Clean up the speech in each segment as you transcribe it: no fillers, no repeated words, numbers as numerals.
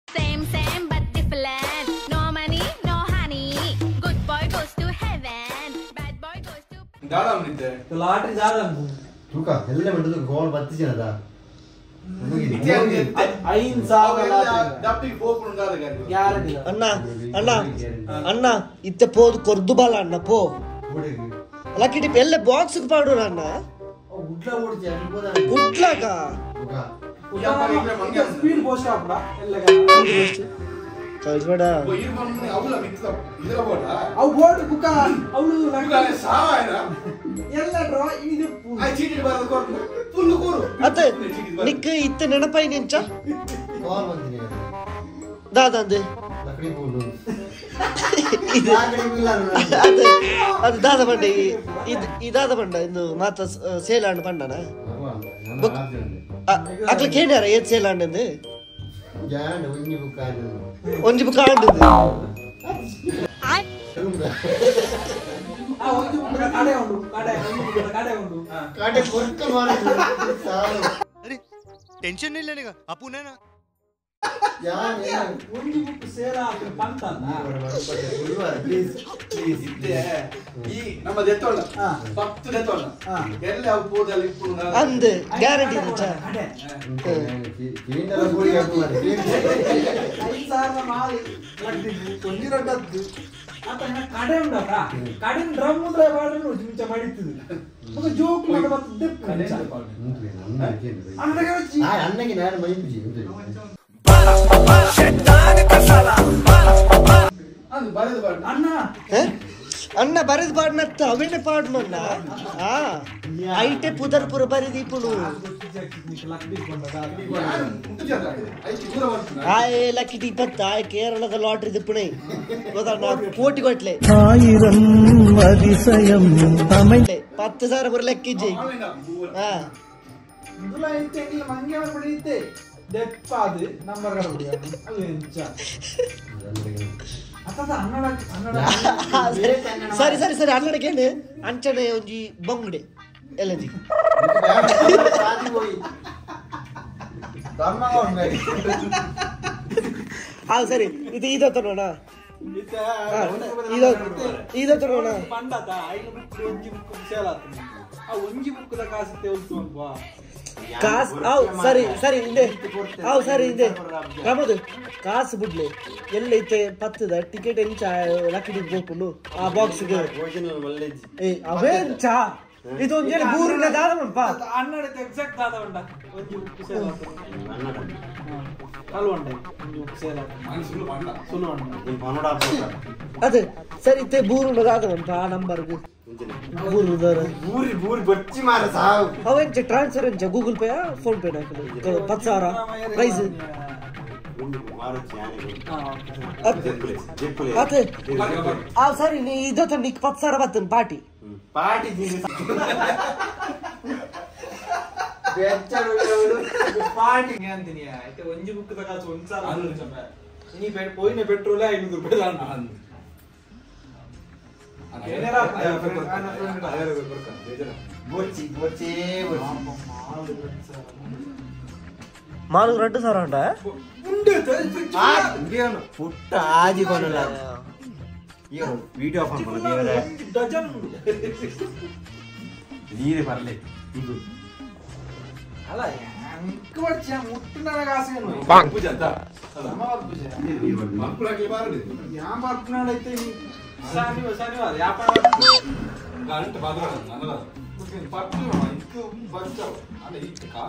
Same but different. No money, no honey. Good boy goes to heaven. Bad boy goes to. दादा म्हणते. तो lottery दादा तू का ಎಲ್ಲ ಬಿಡದು ಗೋಲ್ ಬತ್ತಿಸಿನದ ಅಣ್ಣ ಇತ್ತೆ ಪೋದು ಕೊರ್ದು ಬಾಲ ಅಣ್ಣ ಪೋ ಲಕ್ಕಿಟಿ ಎಲ್ಲ ಬಾಕ್ಸ್ ಪಾಡು ಅಣ್ಣ ಉಟ್ಲಾಕ ಸ್ಪೀಡ್ ಪೋಸ್ಟ್ ಆಪಡ ಎಲ್ಲ ಕಳ್ಸ್ಬೇಡ ಅವು ಬೋರ್ಡ್ ಬುಕ್ಕ ಅವಳು ಎಲ್ಲ ಡ್ರಾ ಇದು ಅತ್ತೆ ನಿಕ್ಕ ಇತ್ತೆ ನೆನಪೈ ನಿಂಚ ದಾದಂದೆ ಅದು ದಾದ ಬಂಡ ಇದಾದ ಬಂಡ ಇನ್ನು ಮಾತ ಸೇಲಾಂಡ್ ಬಂಡನ ಅಕ್ಲ ಕೇಳ್ಯಾರ ಏತ್ ಸೇಲಾಂಡ್ ಅಂದೆ ಒಂಜಿ ಬುಕ್ ಆಂಡ್ ಟೆನ್ಷನ್ ಇಲ್ಲ ನಿಗ ಅಪ್ಪುನೇನಾ ಅಂದೆ ಗ್ಯಾರಂಟಿ ಕಡೆ ಉಂಟಾ ಕಡೆ ಡ್ರಮ್ ಮಾಡಿತ್ತು ಜೋಕ್ ಅಣ್ಣಗೆ ನಾನು ಮೈಂಜಿ ಅಣ್ಣ ಬರೆದು ಪಾಡ್ನತ್ತ ಅವೇನೆ ಪಾಡ್ನಣ್ಣ ಐಟೆ ಪುದರ್ಪುರ ಬರೆದಿಪ್ಪುಡು ಆಯ್ ಲಕ್ಕಿಟಿ 20 ಆಯ್ ಕೇರಳದ ಲಾಟ್ರಿ ದಿಪ್ಪುಣೆ ಗೊತ್ತಣ್ಣ ಕೋಟಿ ಕೊಟ್ಲೆ 10,000 ಬರ ಲೆಕ್ಕಿಜ್ಜಿ ಸರಿ ಸರಿ ಸರಿ ಅನ್ನಡಕೇನು ಅಂಚನೆ ಒಂಜಿ ಬೊಂಗುಡೆ ಎಲ್ಲಜಿ ಸರಿ ಇದು ಇದತ್ತ ನೋಡ ಇದತ್ತ ನೋಡ ಒಂಜಿ ಬುಕ್ಕದ ಕಾಸು ತೆಗೆದು ಕಾಸು ಸರಿ ಸರಿ ಹಿಂದೆ ಸರಿ ಹಿಂದೆ ರಮದು ಕಾಸು ಬಿಡ್ಲಿ ಎಲ್ಲ ಐತೆ ಪತ್ತದ ಟಿಕೆಟ್ ಎಂಚ ಲಕ್ಕಿಡಿ ಹೋಗ್ಕೊಂಡು ಆ ಬಾಕ್ಸ್ಗೆ ಅವೇ ಚಾ ಇದೊಂದು ಹೇಳಿ ಊರಿನ ದಾದ ಉಂಟು ಅನ್ನಡ ಎಕ್ಸಾಕ್ಟ್ ದಾದ ಉಂಟ ಒಂಜಿ ಬುಕ್ ಸೇಲ್ ಅದೇ ಸರಿ ಇತ್ತೆ ಬೂರುಂಡ ದಾದ ಉಂಟು ಆ ನಂಬರ್ಗೆ ಅವೆಂಚ ಟ್ರಾನ್ಸ್ಫರ್ ಎಂಚ Google Pay PhonePe 10,000 price ಅದೇ ಸರಿ ನೀ ಇದೊತ್ತ ನೀಕ್ 10,000 ಬರ್ತನ್ ಪಾರ್ಟಿ ಅಂತೀನಿ ಆಯ್ತು ಒಂಜಿ ಬುಕ್ ಕಾಸು ಒಂದ್ಸಾರ ಪೋಯಿನ ಪೆಟ್ರೋಲ್ 500 ರೂಪಾಯಿ మాకు 2,000 ఉంటా ಪುಟ್ಟ ಆಜಿ ಕೊನಲ್ಲ ವಿಡಿಯೋ ಆನ್ ಮಾಡಿ ದೇವರೇ ಡಜನ್ ನೀರೇ ಬರಲೇ ಇದು ಅಲ್ಲ ಅಂಕ ವರ್ಷ ಮುಟ್ಟಿನ ಕಾಸೇನು ಪೂಜೆ ಅಂತ ಸಮಾವರ್ ಪೂಜೆ ಮಕ್ಕಳಾಗಿ ಬಾರದೆ ಯಾ ಮಾರ್ಪನಾಡೈತೆ ಶನಿವಾರ ವ್ಯಾಪಾರ ಗಂಟೆ ಬಾದ್ರಾಡ ನನಗ ಪಟ್ಟು ಇಂಕು ಬಂಚಾವ ಅಲ್ಲ ಇಕ್ಕ ಕಾ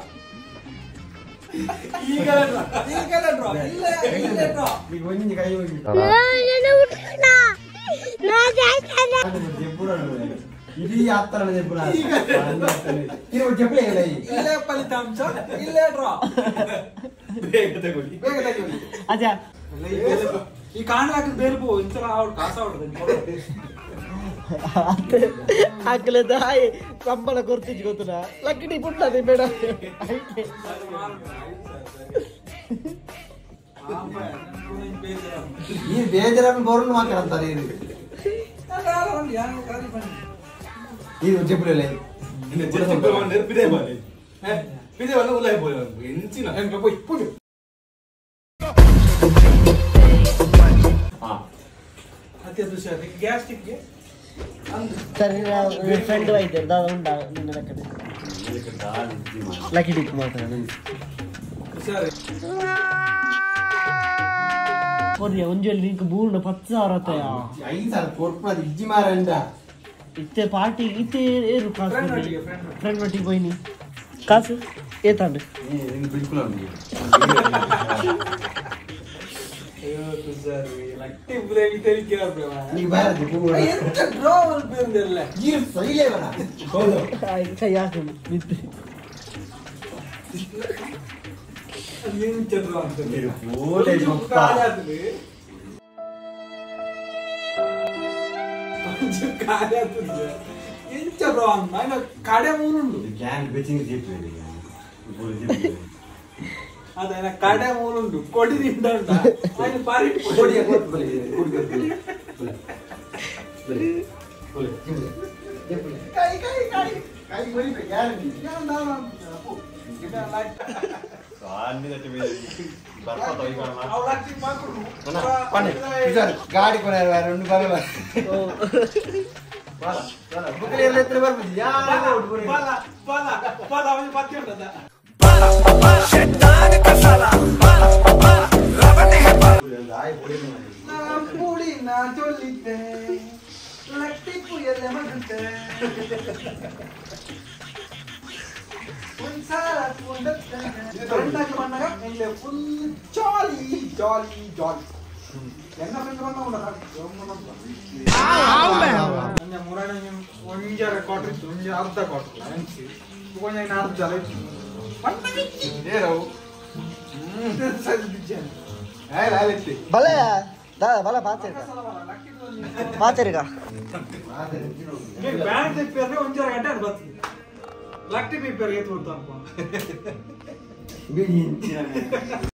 ಈಗ ಡ್ರಾ ಇಲ್ಲ ಡ್ರಾ ಈಗ ಒಂಜಿ ಕೈ ಹೋಗಿ ನಾನು ಉಟ್ಟ ನಾ ಜಾಯ್ತಾನೆ ಇಡೀ ಯಾತ್ರಾ ಜೆಪ್ಪುಲ ಇದು ಜೆಪ್ಪಲೇ ಇಲ್ಲ ಇಲ್ಲೇ ಫಲಿತಾಂಶ ಇಲ್ಲೇ ಡ್ರಾ ಬೇಗ ತಗೊಳ್ಳಿ ಅಜ್ಜಾ ಈ ಕಾಣಲಾಕ ಬೇರ್ಬೋ ಇಂತರ ಅವ್ರು ಕಾಸ ಹೊಡ್ದೆ ಹಾಕಲದ ಹಾಯ್ ಕಂಬಳ ಕೊರ್ತಿಜ್ ಗೊತ್ತುನಾ ಲಕ್ಕಿಡಿ ಪುಟ್ಟದೆ ಬೇಡ ಈ ಬೇಜಾರನ್ನು ಬೋರ್ನ್ ಮಾತಾಡ್ತಾರೆ ಇದು ಜೆಪ್ಪಲೇ ಇನ್ನ ಜೆಪ್ಪಲೇ ನೆನಪಿದೆ ಬಾಲಿ ಪಿದೆ ವಲ್ಲ ಉಲ್ಲೈ ಬೋಯ ಎಂಚಿನ ಹೋಯ್ ತುಷಾರ್ ಗ್ಯಾಸ್ಟ್ರಿಕ್ಗೆ ಸರಿ ಫ್ರೆಂಡ್ ಐತೆ ದಾದ ಉಂಟಾ ನಿನ್ನ ಕಡೆ ಲಕ್ಕಿ ಟಿಪ್ ಮಾತಾಡ ತುಷಾರ್ ಕೊರಿಯ ಒಂಜಲ್ಲಿ ನಿಂಗೆ ಬೂರ್ಣ 10,000 5,000 ಕೊಡ್ಪದ ಇಜ್ಜಿ ಮಾರಂಡ ಇತ್ತೆ ಪಾರ್ಟಿ ಇತ್ತೆ ಏರು ಕಾಸು ಫ್ರೆಂಡ್ ಒಟ್ಟಿಗೆ ಹೋಯ್ನಿ ಕಾಸು ಏತಾಂಡು ಬಿಲ್ಕುಲ್ ಉಂಟು ಅಯ್ಯೋ ತುಷಾರ್ ಲಟ್ಟಿ ಬ್ರೇಕ್ ತೆಲಿಕೆ ನೀ ಬಾರದು ಪೂರ ಎಂತ ಡ್ರಾವಲ್ ಬೇರ್ದಲ್ಲ ಈ ಸೈಲೇವನ ಹೌದು ಕೈ ಹಾಕೊಂಡು ಬಿತ್ತು ಎಂತ ಡ್ರಾ ಅಂತ ಓಲೆ ಮಪ್ಪ ಎಂತ ಡ್ರಾ ಅಂತ ఆయన ಕಾಡೆ ಮೂನುಂಡು ಗ್ಯಾಂಗ್ ಬೆಚಿಂಗ್ ಜಿಪ್ ಅದ ఆయన ಕಾಡೆ ಮೂನುಂಡು ಕೊಡಿ ನಿಂಡ ಉಂಟ ఆయన ಪಾರಿ ಕೊಡಿಯ ಕೊಟ್ಟು ಬಲಿ ಕುಡ್ಕೊಂಡು ಬಲಿ ಕೈ ಕೈ ಕೈ ಕೈ ಬಲಿ ಗ್ಯಾರಂಟಿ ಗಾಡಿ ಕೊನೆ రెండు ಬರಲ್ಲ ಬುಕ್ಕಲಿ ಎಲ್ಲ ಎತ್ರ ಬರ್ಬೋದು ಯಾರು ಫುಲ್ ಜಾಲಿ ಜಾಲಿ ಜಾಲಿ ಎನ್ನ ಫ್ರೆಂಡ್ ಮುರಾಣ ಒಂಜರ ಕ್ವಾರ್ಟರ್ ಇತ್ತು ಒಂಜ ಅರ್ಧ ಕ್ವಾರ್ಟರ್ ಅನ್ಸಿ ಒಂಜ ಅರ್ಧ ಜಲ ಇತ್ತು ಬಲೆ ಬಲ ಪಾಚರಿಗ ಬ್ಯಾಂಡ್ ತೆಪ್ಪಿದ್ರೆ ಒಂಜರ ಗಂಟೆ ಅದು ಬರ್ತದೆ ಲಕ್ಟಿ ಪೇಪರ್ ಎತ್ತು ಕೊಡ್ತಾನಪ್ಪ